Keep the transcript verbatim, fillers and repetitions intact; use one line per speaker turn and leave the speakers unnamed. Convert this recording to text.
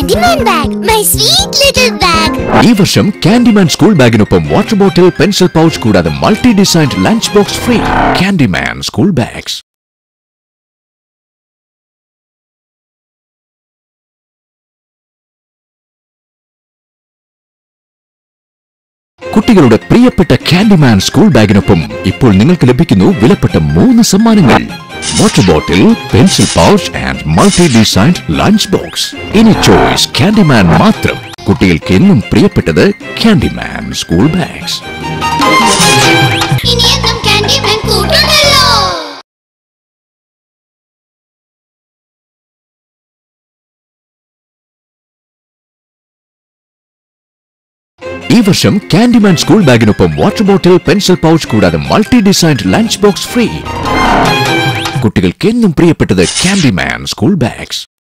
Candyman bag, my sweet little bag.
ഈ വർഷം Candyman school ബാഗിനൊപ്പം വാട്ടർ ബോട്ടിൽ, പെൻസിൽ പൗച്ച് കൂടാതെ multi designed lunch box free. Candyman school bags. കുട്ടികളുടെ പ്രിയപ്പെട്ട Candyman school ബാഗിനൊപ്പം ഇപ്പോൾ നിങ്ങൾക്ക് ലഭിക്കുന്നു വിലപ്പെട്ട മൂന്ന് സമ്മാനങ്ങൾ. Water bottle, pencil pouch and multi designed lunch box. ഇനി ചോയ്സ് Candyman മാത്രം. കുട്ടികൾക്ക് എന്നും പ്രിയപ്പെട്ടത് Candyman സ്കൂൾ ബാഗ്സ്. ഈ വർഷം Candyman സ്കൂൾ ബാഗിനൊപ്പം വാട്ടർ ബോട്ടിൽ, പെൻസിൽ പൗച്ച് കൂടാതെ multi designed lunch box free. കുട്ടികൾക്ക് എന്നും പ്രിയപ്പെട്ടത് Candyman സ്കൂൾ ബാഗ്സ്.